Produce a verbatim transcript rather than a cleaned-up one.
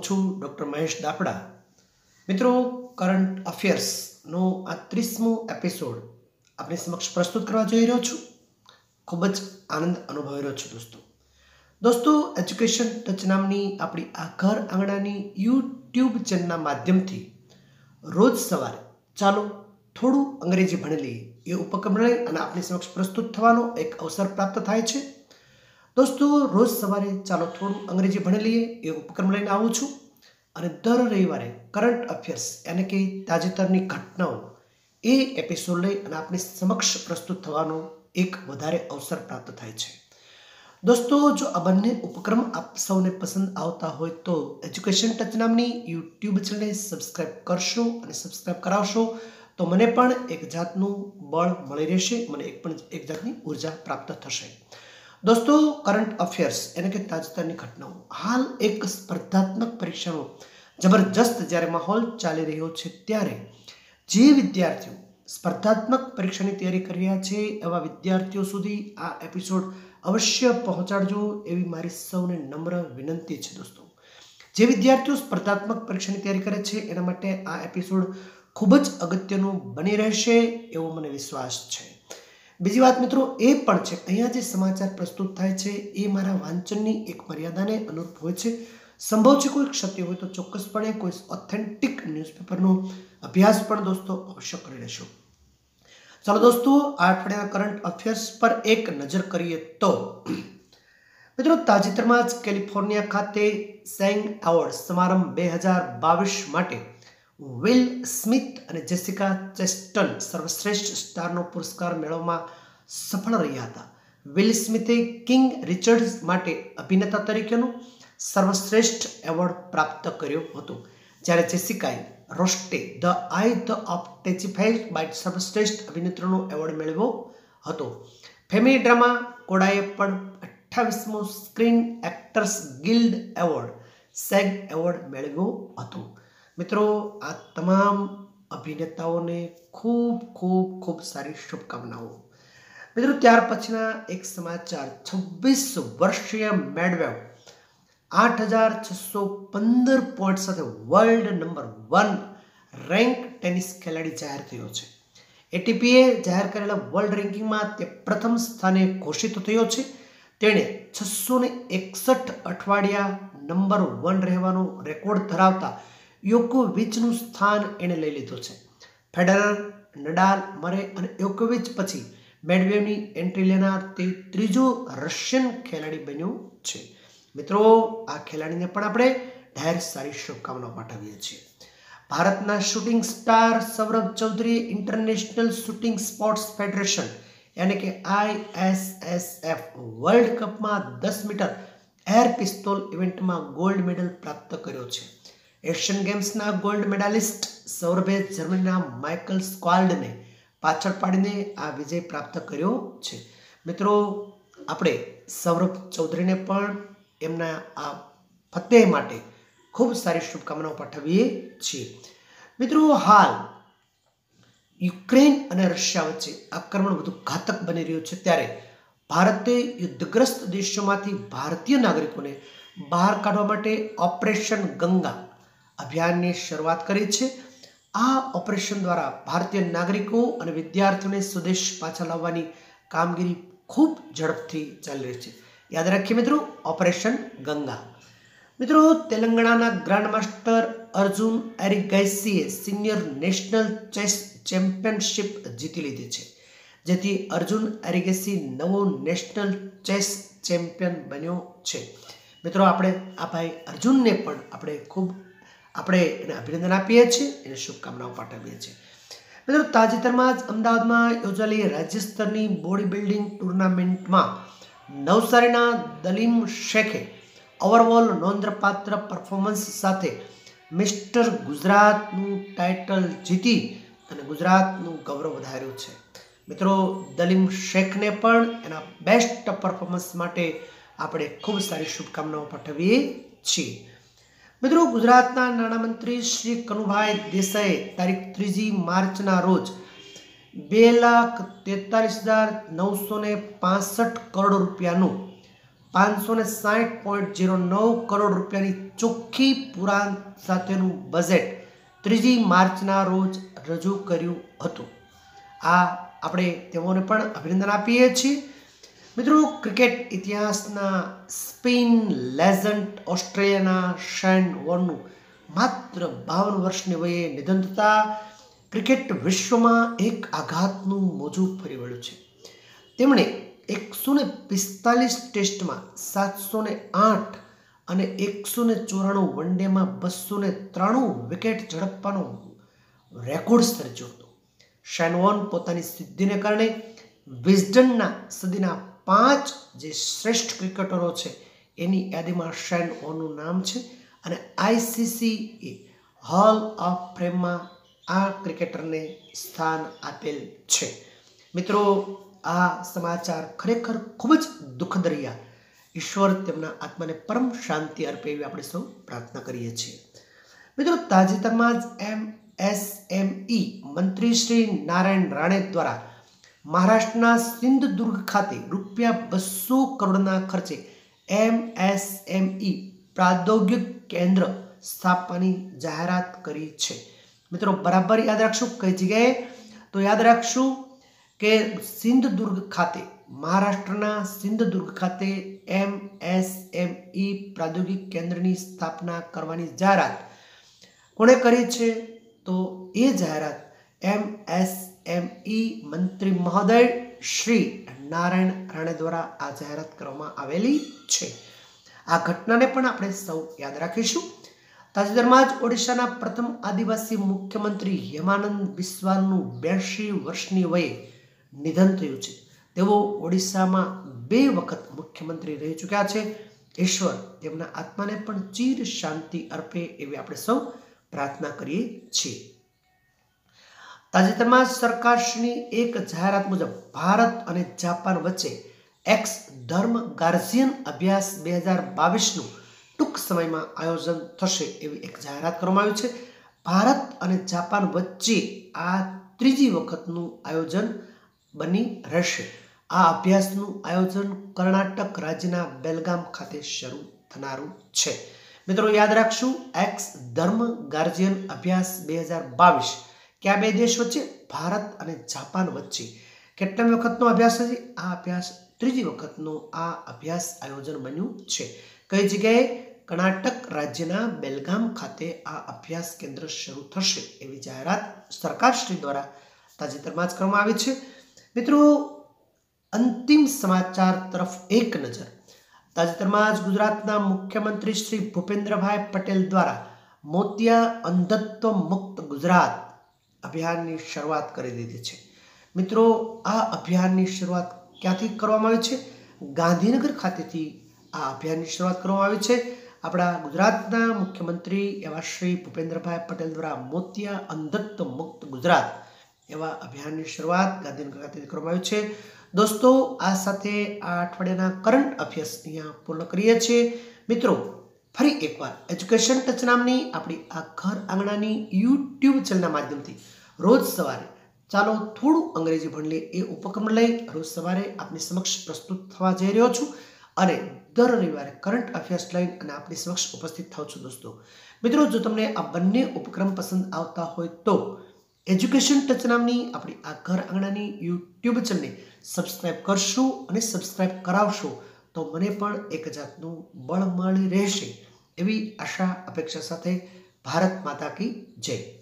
હું છું ડૉક્ટર મહેશ દાપડા। મિત્રો, કરંટ અફેર્સનો આ ત્રીસમો એપિસોડ આપણી સમક્ષ પ્રસ્તુત કરવા જઈ રહ્યો છું। ખૂબ જ આનંદ અનુભવી રહ્યો છું દોસ્તો દોસ્તો એજ્યુકેશન ટચ નામની આપણી આ ઘર આંગણાની યુટ્યુબ ચેનલના માધ્યમથી રોજ સવારે ચાલો થોડું અંગ્રેજી ભણી લઈએ એ ઉપક્રમ લઈ અને આપણી સમક્ષ પ્રસ્તુત થવાનો એક અવસર પ્રાપ્ત થાય છે। દોસ્તો રોજ સવારે ચાલો થોડું અંગ્રેજી ભણી લઈએ એ ઉપક્રમ લઈને આવું છું અને દર રવિવારે કરંટ અફેર્સ એટલે કે તાજેતરની ઘટનાઓ એ એપિસોડ લઈ અને આપણી સમક્ષ પ્રસ્તુત થવાનો એક વધારે અવસર પ્રાપ્ત થાય છે। દોસ્તો જો આ બંને ઉપક્રમ આપ સૌને પસંદ આવતા હોય તો એજ્યુકેશન ટચ નામની યુટ્યુબ ચેનલને સબસ્ક્રાઈબ કરશો અને સબસ્ક્રાઈબ કરાવશો તો મને પણ એક જાતનું બળ મળી રહેશે, મને એક પણ એક જાતની ઉર્જા પ્રાપ્ત થશે। દોસ્તો કરંટ અફેર્સ એટલે કે તાજેતરની ઘટનાઓ, હાલ એક સ્પર્ધાત્મક પરીક્ષાનો જબરજસ્ત જ્યારે માહોલ ચાલી રહ્યો છે ત્યારે જે વિદ્યાર્થીઓ સ્પર્ધાત્મક પરીક્ષાની તૈયારી કરી રહ્યા છે એવા વિદ્યાર્થીઓ સુધી આ એપિસોડ અવશ્ય પહોંચાડજો એવી મારી સૌને નમ્ર વિનંતી છે। દોસ્તો જે વિદ્યાર્થીઓ સ્પર્ધાત્મક પરીક્ષાની તૈયારી કરે છે એના માટે આ એપિસોડ ખૂબ જ અગત્યનું બની રહેશે એવો મને વિશ્વાસ છે। બીજી વાત મિત્રો એ પણ છે અહીંયા જે સમાચાર પ્રસ્તુત થાય છે એ મારા વાંચનની એક મર્યાદાને અનુરૂપ હોય છે। સંભવ છે કોઈ ક્ષતિ હોય તો ચોક્કસપણે કોઈ ઓથેન્ટિક ન્યૂઝપેપરનો અભ્યાસ પણ દોસ્તો અવશ્ય કરી લેશો। ચાલો દોસ્તો આ અઠવાડિયાના કરંટ અફેર્સ પર એક નજર કરીએ તો મિત્રો તાજેતરમાં જ કેલિફોર્નિયા ખાતે સેંગ એવોર્ડ સમારંભ બે હજાર બાવીસ માટે વિલ સ્મિથ અને જેસિકા ચેસ્ટન સર્વશ્રેષ્ઠ સ્ટારનો પુરસ્કાર મેળવવામાં સફળ રહ્યા હતા। વિલ સ્મિથે કિંગ રિચર્ડ્સ માટે અભિનેતા તરીકેનું સર્વશ્રેષ્ઠ એવોર્ડ પ્રાપ્ત કર્યો હતો, જ્યારે જેસિકાએ રોસ્ટે ધ આઈ ધ ઓફ ટેચિફાઈડ બાય સર્વશ્રેષ્ઠ અભિનેત્રીનો એવોર્ડ મેળવ્યો હતો। ફેમિલી ડ્રામા કોડાએ પણ અઠ્ઠાવીસમો screen actors guild award SAG award મેળવ્યો હતો। મિત્રો આ તમામ અભિનેતાઓને ખૂબ ખૂબ ખૂબ સારી શુભકામનાઓ। મિત્રો ત્યાર પછીના એક સમાચાર, છવ્વીસ વર્ષીય મેડવેવ આઠ હજાર છસો પંદર પોઈન્ટ સાથે world number one rank tennis ખેલાડી જાહેર થયો છે। એટીપીએ જાહેર કરેલા વર્લ્ડ રેન્કિંગમાં તે પ્રથમ સ્થાને ઘોષિત થયો છે। તેણે છસો ને એકસઠ અઠવાડિયા નંબર વન રહેવાનો રેકોર્ડ ધરાવતા યોકોવિચનું સ્થાન એણે લઈ લીધું છે। ફેડરર, નડાલ, મરે અને યોકોવિચ પછી મેડવેવની એન્ટ્રી લેનાર તે ત્રીજો રશિયન ખેલાડી બન્યો છે। મિત્રો આ ખેલાડીને પણ આપણે ઢેર સારી શુભકામનાઓ પાઠવીએ છીએ। ભારતના શૂટિંગ સ્ટાર સૌરભ ચૌધરીએ ઇન્ટરનેશનલ શૂટિંગ સ્પોર્ટ્સ ફેડરેશન એટલે કે I S S F world કપમાં દસ મીટર એર પિસ્તોલ ઇવેન્ટમાં ગોલ્ડ મેડલ પ્રાપ્ત કર્યો છે। એશિયન ગેમ્સના ગોલ્ડ મેડાલિસ્ટ સૌરભે જર્મનીના માઇકલ સ્ક્વાલ્ડને પાછળ પાડીને આ વિજય પ્રાપ્ત કર્યો છે। મિત્રો આપણે સૌરભ ચૌધરીને પણ એમના આ ફતેહ માટે ખૂબ સારી શુભકામનાઓ પાઠવીએ છીએ। મિત્રો હાલ યુક્રેન અને રશિયા વચ્ચે આક્રમણ વધુ ઘાતક બની રહ્યું છે ત્યારે ભારતે યુદ્ધગ્રસ્ત દેશોમાંથી ભારતીય નાગરિકોને બહાર કાઢવા માટે ઓપરેશન ગંગા અભિયાનની શરૂઆત કરી છે। આ ઓપરેશન દ્વારા ભારતીય નાગરિકો અને વિદ્યાર્થીઓને સ્વદેશ પાછા લાવવાની કામગીરી ખૂબ ઝડપથી ચાલી રહી છે। યાદ રાખીએ મિત્રો, ઓપરેશન ગંગા। મિત્રો તેલંગાણાના ગ્રાન્ડ માસ્ટર અર્જુન એરિગૈસીએ સિનિયર નેશનલ ચેસ ચેમ્પિયનશિપ જીતી લીધી છે, જેથી અર્જુન એરિગેસી નવો નેશનલ ચેસ ચેમ્પિયન બન્યો છે। મિત્રો આપણે આ ભાઈ અર્જુનને પણ આપણે ખૂબ આપણે એને અભિનંદન આપીએ છીએ, એને શુભકામનાઓ પાઠવીએ છીએ। મિત્રો તાજેતરમાં જ અમદાવાદમાં યોજાયેલી રાજ્ય સ્તરની બોડી બિલ્ડિંગ ટુર્નામેન્ટમાં નવસારીના દલીમ શેખે ઓવરઓલ નોંધપાત્ર પરફોર્મન્સ સાથે મિસ્ટર ગુજરાતનું ટાઇટલ જીતી અને ગુજરાતનું ગૌરવ વધાર્યું છે। મિત્રો દલીમ શેખને પણ એના બેસ્ટ પરફોર્મન્સ માટે આપણે ખૂબ સારી શુભકામનાઓ પાઠવીએ છીએ। મિત્રો ગુજરાતના નાણામંત્રી શ્રી કનુભાઈ દેસાઈએ તારીખ ત્રીજી માર્ચના રોજ બે લાખ તેતાલીસ હજાર નવસો ને પાસઠ કરોડ રૂપિયાનું પાંચસો ને સાઠ પોઈન્ટ ઝીરો નવ કરોડ રૂપિયાની ચોખ્ખી પુરાણ સાથેનું બજેટ ત્રીજી માર્ચના રોજ રજૂ કર્યું હતું. આ આપણે તેઓને પણ અભિનંદન આપીએ છીએ. મિત્રો, ક્રિકેટ ઇતિહાસના સ્પેન લેજન્ડ ઓસ્ટ્રેલિયાના શેન વોર્નનું માત્ર બાવન વર્ષની વયે નિધન થતાં ક્રિકેટ વિશ્વમાં એક આઘાતનું મોજું ફરી વળ્યું છે. તેમણે એકસો ને પિસ્તાલીસ ટેસ્ટમાં સાતસો ને આઠ અને એકસો ને ચોરાણું વન ડેમાં બસો ને ત્રાણું વિકેટ ઝડપવાનો રેકોર્ડ સર્જ્યો હતો. શેન વોર્ન પોતાની સિદ્ધિને કારણે વિઝડનના સદીના પાંચ જે શ્રેષ્ઠ ક્રિકેટરો છે એની યાદીમાં શેન વોર્નનું નામ છે અને આઈસીસી એ હોલ ઓફ ફેમમાં આ ક્રિકેટરને સ્થાન આપેલ છે. મિત્રો, આ સમાચાર ખરેખર ખૂબ જ દુઃખદ રહ્યા. ઈશ્વર તેમના આત્માને પરમ શાંતિ અર્પે એવી આપણે સૌ પ્રાર્થના કરીએ છીએ. મિત્રો, તાજેતરમાં જ એમ એસ એમ ઈ મંત્રી શ્રી નારાયણ રાણે દ્વારા મહારાષ્ટ્રના સિંધુદુર્ગ ખાતે રૂપિયા બસો કરોડના ખર્ચે એમ એસ એમ ઈ પ્રાદ્યોગિક કેન્દ્ર સ્થાપવાની જાહેરાત કરી છે. મિત્રો, બરાબર યાદ રાખશું કઈ જગ્યાએ, તો યાદ રાખશું કે સિંધુદુર્ગ ખાતે, મહારાષ્ટ્રના સિંધુદુર્ગ ખાતે એમ એસ એમ ઈ પ્રાદ્યોગિક કેન્દ્રની સ્થાપના કરવાની જાહેરાત કોણે કરી છે? તો એ જાહેરાત એમ એસ એમ ઈ મંત્રી મહોદય શ્રી નારાયણ રાણે દ્વારા આ જાહેરાત કરવામાં આવેલી છે. આ ઘટનાને પણ આપણે સૌ યાદ રાખીશું. તાજેતરમાં જ ઓડિશાના પ્રથમ આદિવાસી મુખ્યમંત્રી હેમાંડ બિસ્વાલનું બ્યાસી વર્ષની વયે નિધન થયું છે. તેઓ ઓડિશામાં બે વખત મુખ્યમંત્રી રહી ચૂક્યા છે. ઈશ્વર તેમના આત્માને પણ ચિર શાંતિ અર્પે એવી આપણે સૌ પ્રાર્થના કરીએ છીએ. તાજેતરમાં સરકારશ્રીની એક જાહેરાત મુજબ ભારત અને જાપાન વચ્ચે એક્સ ધર્મ ગાર્જિયન અભ્યાસ બે હજાર બાવીસનું ટૂંક સમયમાં આયોજન થશે એવી એક જાહેરાત કરવામાં આવી છે. ભારત અને જાપાન વચ્ચે આ ત્રીજી વખતનું આયોજન બની રહેશે. આ અભ્યાસનું આયોજન કર્ણાટક રાજ્યના બેલગામ ખાતે શરૂ થનારું છે. મિત્રો, યાદ રાખશું એક્સ ધર્મ ગાર્જિયન અભ્યાસ બે હજાર બાવીસ કે આ બે દેશ વચ્ચે, ભારત અને જાપાન વચ્ચે કેટલામી વખતનો અભ્યાસ છે? આ અભ્યાસ ત્રીજી વખતનો આ અભ્યાસ આયોજન બન્યું છે. કઈ જગ્યાએ? કર્ણાટક રાજ્યના બેલગામ ખાતે આ અભ્યાસ કેન્દ્ર શરૂ થશે એવી જાહેરાત સરકારશ્રી દ્વારા તાજેતરમાં જ કરવામાં આવી છે. મિત્રો, અંતિમ સમાચાર તરફ એક નજર. તાજેતરમાં જ ગુજરાતના મુખ્યમંત્રી શ્રી ભૂપેન્દ્રભાઈ પટેલ દ્વારા મોતિયા અંધત્વ મુક્ત ગુજરાત અભિયાનની શરૂઆત કરી દીધી છે. મિત્રો, આ અભિયાનની શરૂઆત ક્યાંથી કરવામાં આવી છે? ગાંધીનગર ખાતેથી આ અભિયાનની શરૂઆત કરવામાં આવી છે. આપણા ગુજરાતના મુખ્યમંત્રી એવા શ્રી ભૂપેન્દ્રભાઈ પટેલ દ્વારા મોતિયા અંધત્વ મુક્ત ગુજરાત એવા અભિયાનની શરૂઆત ગાંધીનગર ખાતે કરવામાં આવી છે. દોસ્તો, આ સાથે આ અઠવાડિયાના કરંટ અફેર્સ અહીંયા પૂર્ણ કરીએ છીએ. મિત્રો, ફરી એકવાર એજ્યુકેશન ટચ નામની આપણી આ ઘર આંગણાની યુટ્યુબ ચેનલના માધ્યમથી રોજ સવારે ચાલો થોડું અંગ્રેજી ભણી લે એ ઉપક્રમ લઈ રોજ સવારે આપની સમક્ષ પ્રસ્તુત થવા જઈ રહ્યો છું અને દર રવિવારે કરંટ અફેર્સ લઈને અને આપની સમક્ષ ઉપસ્થિત થાઉં છું. દોસ્તો મિત્રો, જો તમને આ બંને ઉપક્રમ પસંદ આવતા હોય તો એજ્યુકેશન ટચ નામની આપણી આ ઘર આંગણાની યુટ્યુબ ચેનલને સબસ્ક્રાઇબ કરશો અને સબસ્ક્રાઇબ કરાવશો તો મને પણ એક જાતનું બળ મળી રહેશે એવી આશા અપેક્ષા સાથે ભારત માતા કી જય.